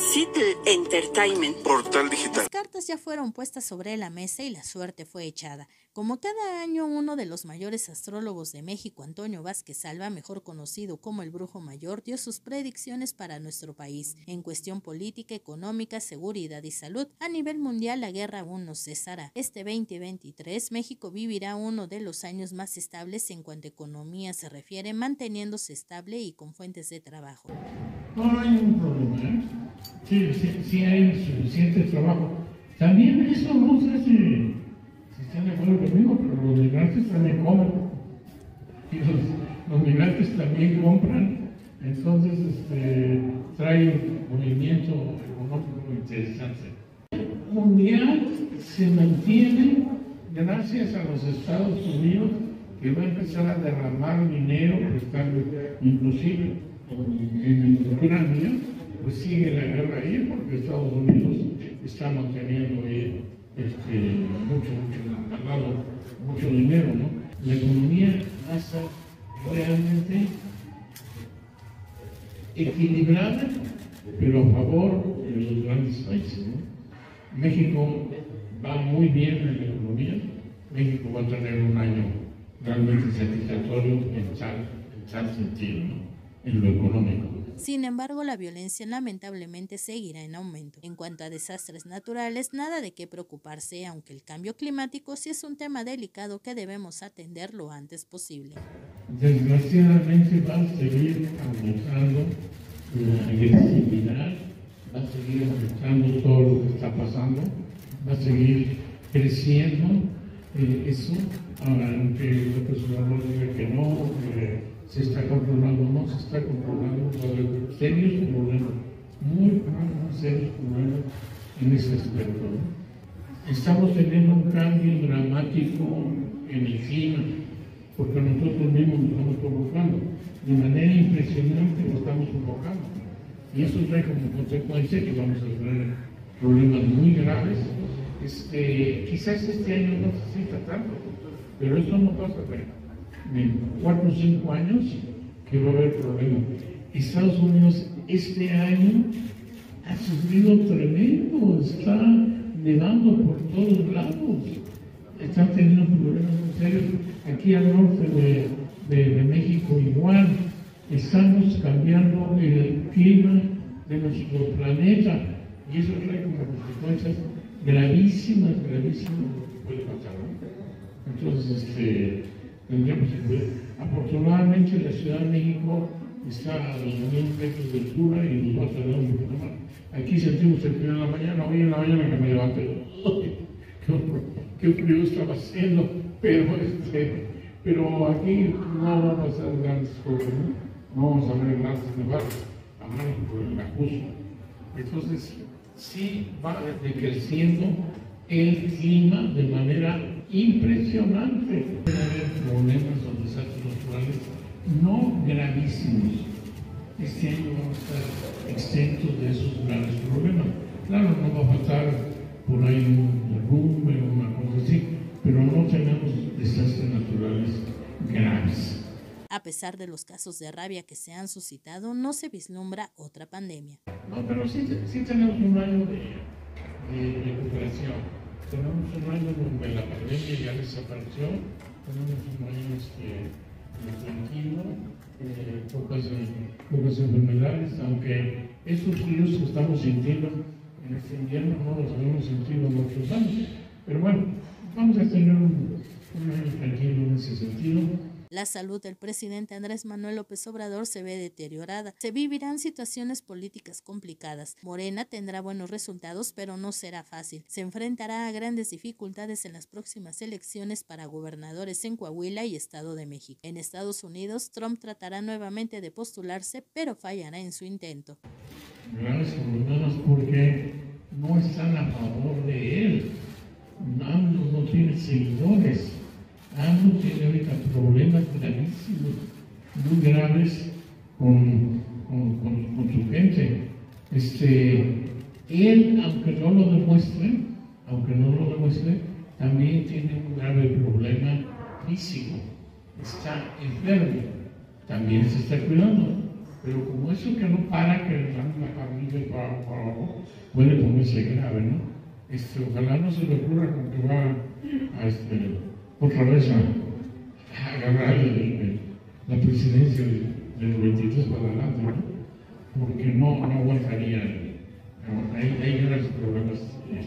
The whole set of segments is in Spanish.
Citl Entertainment. Portal Digital. Las cartas ya fueron puestas sobre la mesa y la suerte fue echada. Como cada año, uno de los mayores astrólogos de México, Antonio Vázquez Alba, mejor conocido como el Brujo Mayor, dio sus predicciones para nuestro país en cuestión política, económica, seguridad y salud. A nivel mundial, la guerra aún no cesará. Este 2023, México vivirá uno de los años más estables en cuanto a economía se refiere, manteniéndose estable y con fuentes de trabajo. No hay un problema, ¿eh? Sí hay suficiente trabajo. También eso, no sé si están de acuerdo conmigo, pero los migrantes también comen. Y los migrantes también compran. Entonces, trae un movimiento económico interesante. El mundial se mantiene gracias a los Estados Unidos, que va a empezar a derramar dinero, inclusive en Ucrania, pues sigue la guerra ahí, porque Estados Unidos está manteniendo ahí mucho dinero, ¿no? La economía pasa realmente equilibrada, pero a favor de los grandes países, ¿no? México va muy bien en la economía. México va a tener un año realmente satisfactorio en tal sentido, ¿no? En lo económico. Sin embargo, la violencia lamentablemente seguirá en aumento. En cuanto a desastres naturales, nada de qué preocuparse, aunque el cambio climático sí es un tema delicado que debemos atender lo antes posible. Desgraciadamente va a seguir aumentando la agresividad, va a seguir aumentando todo lo que está pasando, va a seguir creciendo eso, aunque López Obrador diga que no, se está controlando, no se está controlando, va a haber serios problemas, muy serios problemas en ese aspecto, ¿no? Estamos teniendo un cambio dramático en el clima, porque nosotros mismos lo estamos provocando, de manera impresionante lo estamos provocando, y eso trae como consecuencia que vamos a tener problemas muy graves. Quizás este año no se sienta tanto, pero eso no pasa en 4 o 5 años que va a haber problemas. Estados Unidos este año ha sufrido tremendo, está nevando por todos lados, están teniendo problemas muy serios. Aquí al norte de México igual, estamos cambiando el clima de nuestro planeta y eso trae como consecuencias gravísimas lo que puede pasar, ¿no? Entonces, tendríamos que cuidar. Afortunadamente, la Ciudad de México está a 2.000 metros de altura y nos va a tardar un poquito más. Aquí sentimos el frío en la mañana, hoy en la mañana que me levanté, qué frío estaba haciendo, pero aquí no vamos a hacer grandes cosas, no vamos a ver grandes nevadas, a México en la costa. Entonces, sí va decreciendo el clima de manera impresionante. Puede haber problemas o desastres naturales no gravísimos. Este año vamos a estar exentos de esos graves problemas. Claro, no va a faltar por ahí un derrumbe o una cosa así, pero no tenemos desastres naturales graves. A pesar de los casos de rabia que se han suscitado, no se vislumbra otra pandemia. No, pero sí tenemos un año de recuperación. Tenemos un año donde la pandemia ya desapareció. Tenemos un año tranquilo, pocas enfermedades, aunque estos fríos que estamos sintiendo en este invierno no los habíamos sentido en otros años. Pero bueno, vamos a tener un año tranquilo en ese sentido. La salud del presidente Andrés Manuel López Obrador se ve deteriorada. Se vivirán situaciones políticas complicadas. Morena tendrá buenos resultados, pero no será fácil. Se enfrentará a grandes dificultades en las próximas elecciones para gobernadores en Coahuila y Estado de México. En Estados Unidos, Trump tratará nuevamente de postularse, pero fallará en su intento. Graves problemas porque no están a favor de él. No tiene seguidores. AMLO tiene ahorita problemas gravísimos, muy graves con su gente. Él, aunque no lo demuestre, también tiene un grave problema físico. Está enfermo, también se está cuidando. Pero como eso que no para, que le dan la carnilla para abajo, puede ponerse grave, ¿no? Ojalá no se le ocurra con que va a otra vez a agarrar la presidencia del 23 para adelante, ¿no? Porque no aguantaría. Hay grandes problemas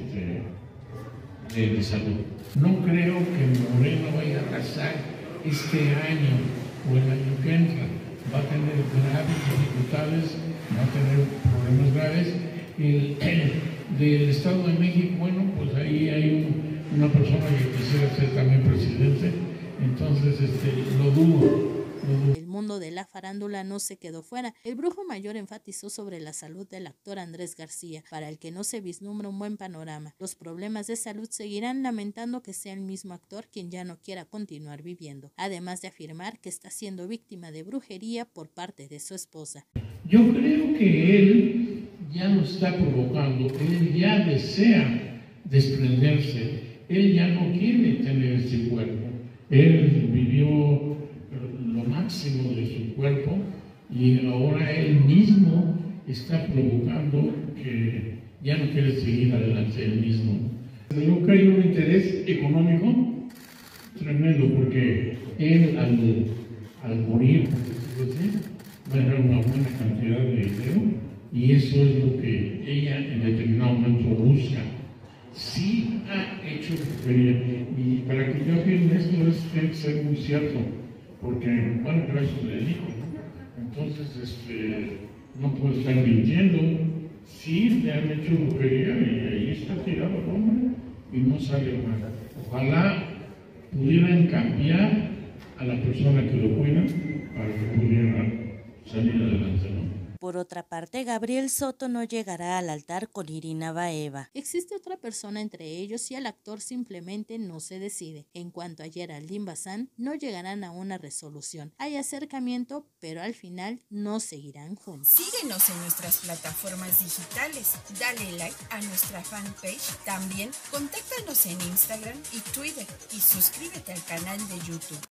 de salud. No creo que Morena vaya a arrasar este año o el año que entra. Va a tener graves dificultades, va a tener problemas graves. Del Estado de México, bueno, pues ahí hay una persona que quisiera ser también presidente, entonces lo dudo. El mundo de la farándula no se quedó fuera. El Brujo Mayor enfatizó sobre la salud del actor Andrés García, para el que no se vislumbra un buen panorama. Los problemas de salud seguirán, lamentando que sea el mismo actor quien ya no quiera continuar viviendo, además de afirmar que está siendo víctima de brujería por parte de su esposa. Yo creo que él ya lo está provocando, él ya desea desprenderse, él ya no quiere tener ese cuerpo, él vivió lo máximo de su cuerpo y ahora él mismo está provocando que ya no quiere seguir adelante él mismo. Yo creo que hay un interés económico tremendo porque él al morir, va a dejar una buena cantidad de dinero y eso es lo que ella en determinado momento busca. Sí ha hecho brujería y para que yo afirme esto tiene que ser muy cierto, porque bueno, pero eso le dijo, ¿no? Entonces no puede estar mintiendo. Sí le han hecho brujería y ahí está tirado el hombre y no sale nada. Ojalá pudieran cambiar a la persona que lo cuida para que pudiera salir adelante, ¿no? Por otra parte, Gabriel Soto no llegará al altar con Irina Baeva. Existe otra persona entre ellos y el actor simplemente no se decide. En cuanto a Geraldine Bazán, no llegarán a una resolución. Hay acercamiento, pero al final no seguirán juntos. Síguenos en nuestras plataformas digitales, dale like a nuestra fanpage, también contáctanos en Instagram y Twitter y suscríbete al canal de YouTube.